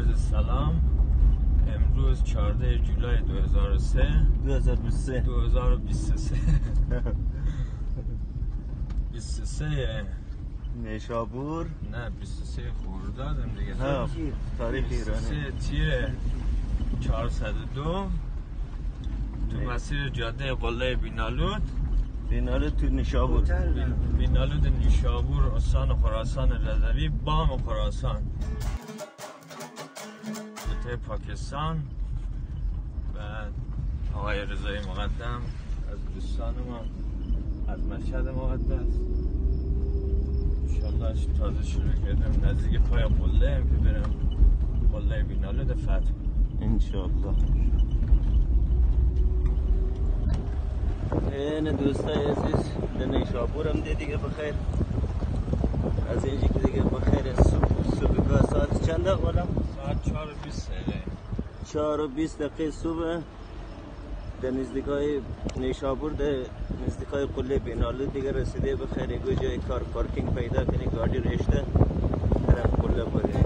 عرض سلام. امروز 14 جولای 2023 23 نیشابور. نه 23 خرداد دیگه. ها تاریخ ایرانی. 23 تیر 402 تو مسیر جاده قله بینالود تو نیشابور. بینالود نیشابور، استان خراسان رضوی، بام خراسان، رابطه پاکستان. و آقای رضای مقدم از دوستان ما از مشهد مقدس. انشالله تازه شروع کردم نزدیک پای قله هم که برم قله بینالود فتح انشالله. این دوستای عزیز در نیشابور هم دیگه بخیر. از اینجا که دیگه بخیر. صبح ساعت چنده قولم؟ ساعت 4:20 دقیقه. 4:20 صبح در نزدیکای نیشابور، در نزدیکای قله بینالود دیگه رسیده. بخیر یه جای کار پارکینگ پیدا کنی، گاڑی رشته طرف قله بره.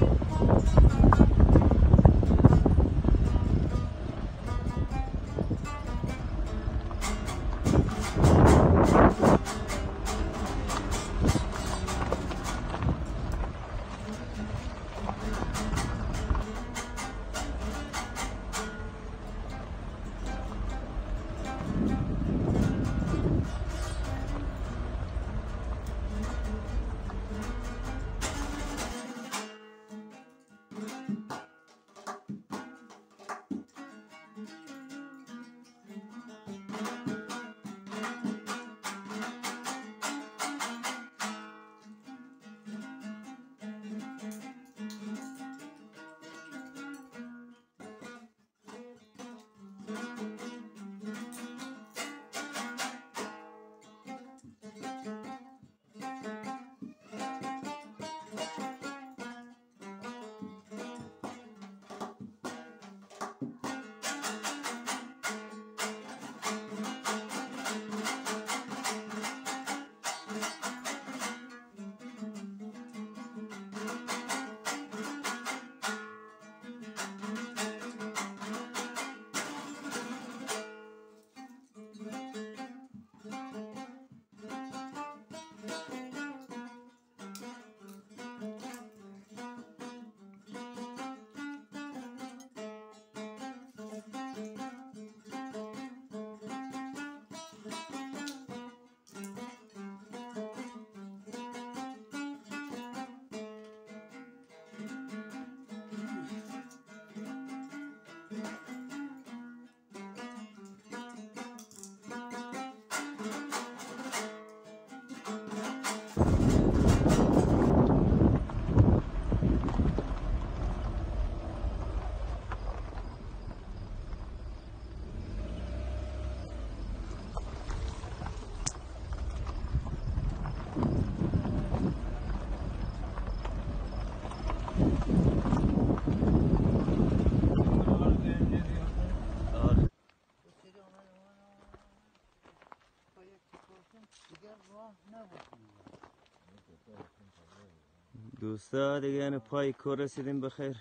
دوستا دیگه یعنی پای کور رسیدیم بخیر.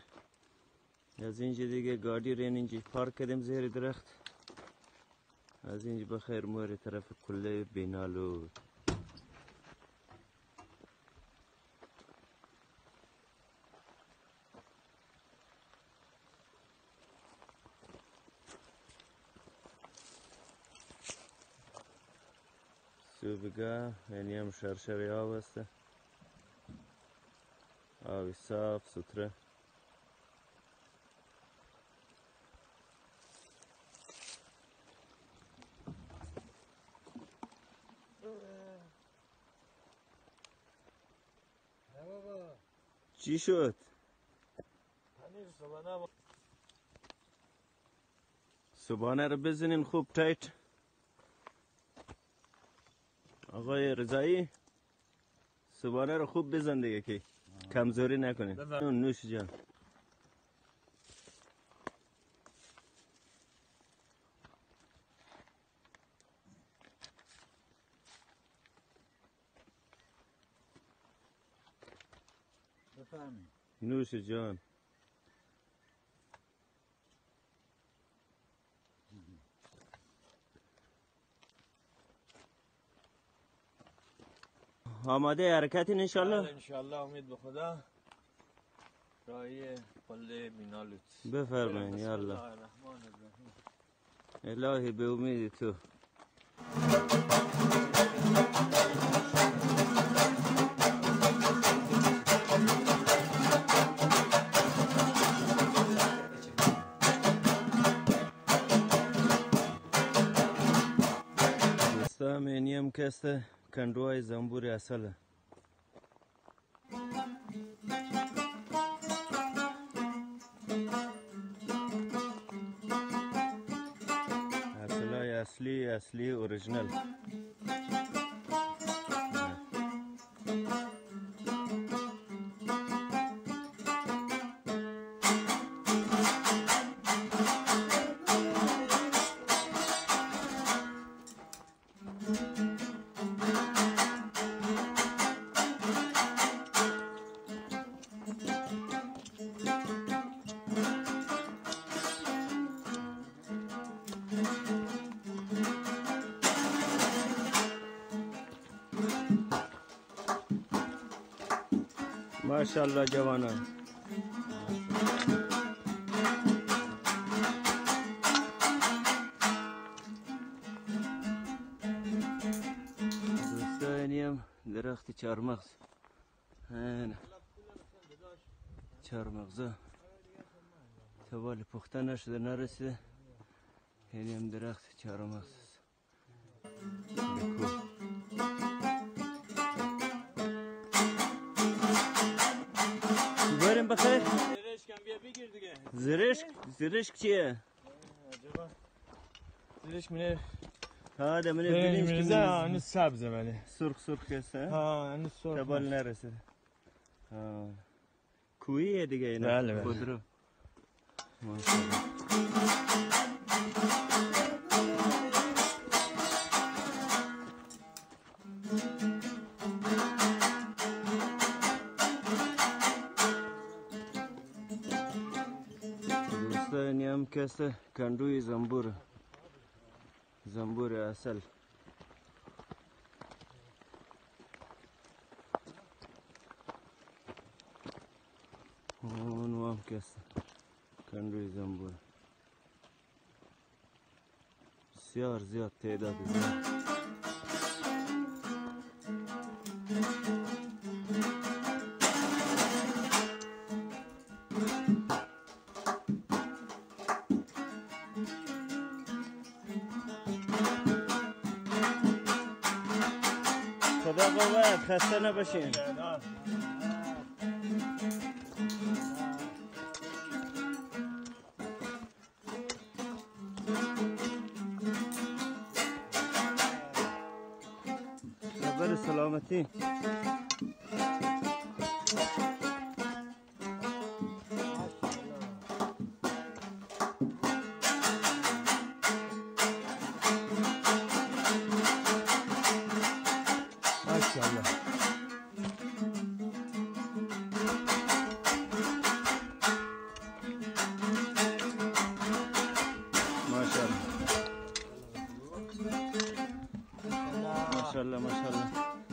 از اینجا دیگه گاڑی رین اینجا پارک کردیم زیر درخت. از اینجا بخیر موری طرف کله بینالود. صبحگاه یعنی هم شرشری آب هسته، آبی صاف سوتره. چی شد؟ صبحانه رو بزنین خوب تایت. آقای رضایی صبحانه رو خوب بزن دیگه که کمزوری نکنین. نوش جان. بفهمید نوش جان. آماده حرکتین انشالله؟ انشالله امید به خدا. راهی قله بینالوت بفرمایید. یالله الهی به امید تو. دوستا اینیم که است کندوهای زنبور اصله. اصلی اوریجنال. ماشاءالله جوانان. دوستانیم درخت چهارمغز. چهارمغزه توال پخته نشده نرسیده. اینیم درخت چهارمغز. بریم بخیر. زرشک هم بیا بگیر دیگه. زرشک چیه؟ زرشک منه ها ده منه برنج که منه سبزه منه سرخ کسه. ها منه سرخ تبال نرسه. ها کویه دیگه اینا. بله خودرو. ماشاءالله. دوستانی هم کسته کندوی زنبور اصل. اونو هم کسته کندوی زنبور. بسیار زیاد تعداد زیاد. خدا قوت، خسته نباشین. خبر سلامتی. ماشاءالله ماشاءالله.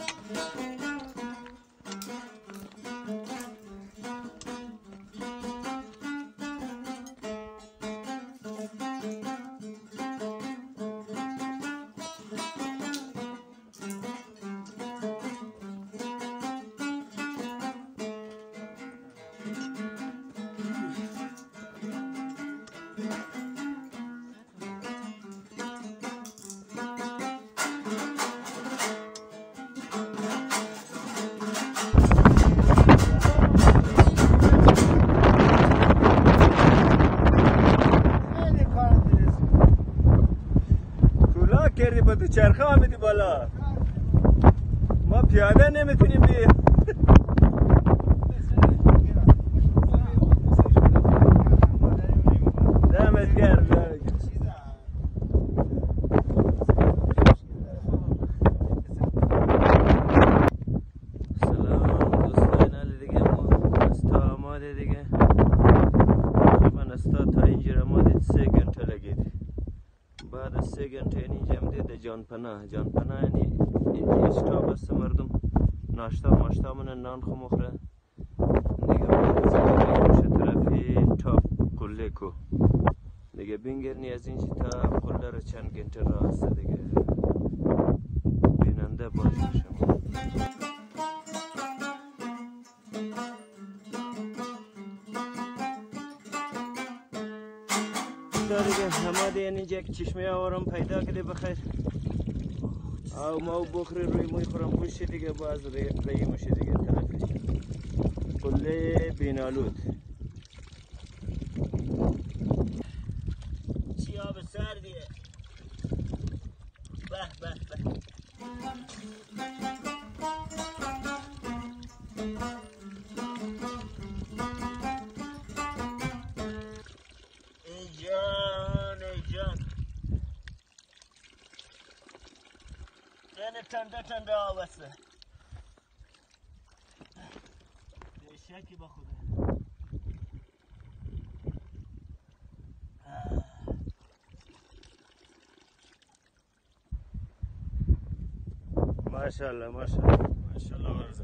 کردی با تو چرخه آمدی بالا. ما پیاده نمیتونیم بریم. دمت گرم. سلام دوستان علی دیگه. ما استا آماده دیگه. من استا تا اینجا آماده 3 گنته لگید. بعد از 3 گنته اینجا آمده جانپناه. جانپناه یعنی اینجا اشتاب است مردم ناشتا من نان خو مخوره دیگه باید میشه طرفی تا قله کو دیگه بینگرنی از اینجا تا قله رو چند گنته راه است دیگه بیننده باشه شما دیگه همه دیگه اینجا یک چشمه آورم پیدا کده بخیر او ما بخوری روی موی خورم پوشی دیگه باز رایی موشی دیگه طرفی قله بینالود چی آب سردیه به به به ای جان یعنی تنده آوسته شکی با خوده ماشاءالله ورزه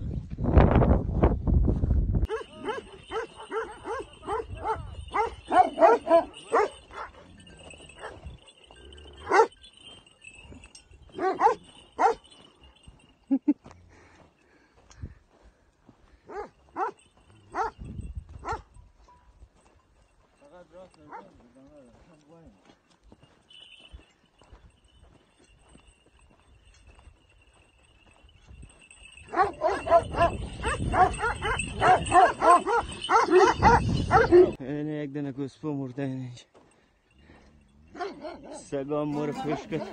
اینه یک دنه گوسفه مرده اینجا سگام مور پیش کرد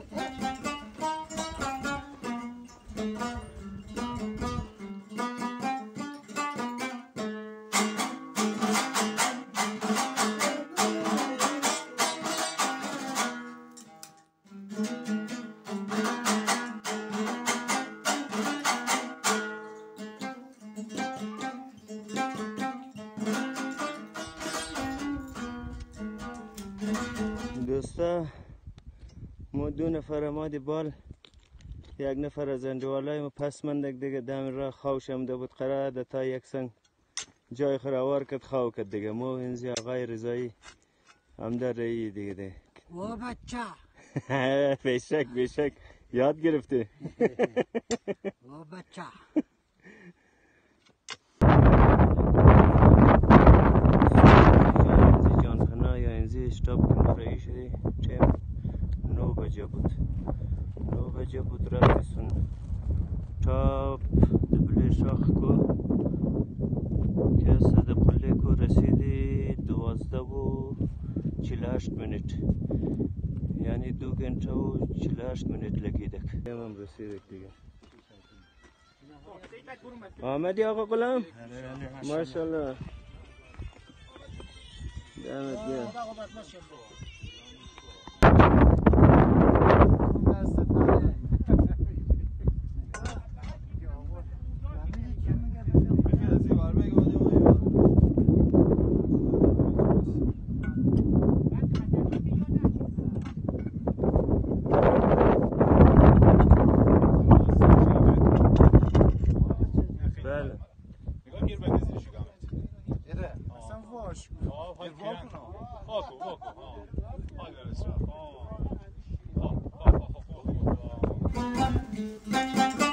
دوستا ما دو نفر آمادی بال یک نفر از انجوالای ما پس مندک دیگه دم را خوش آمده بود قرار تا یک سنگ جای خروار کد خواو کد دیگه ما اینجا آقای رضایی هم در رایی دیگه و بچه بیشک یاد گرفته و بچه جانخنا یا اینجا اشتاب که ما رایی شدی تیم 9 بجه بود رفتیسون تاپ دبله شاخ کو که صد قله کو رسیدی 12:48 منت یعنی 2 گنته و 48 منت لگیدک هم رسیدک دیگه آمدی آقا غلام ماشاءالله دمت گرم Vaku.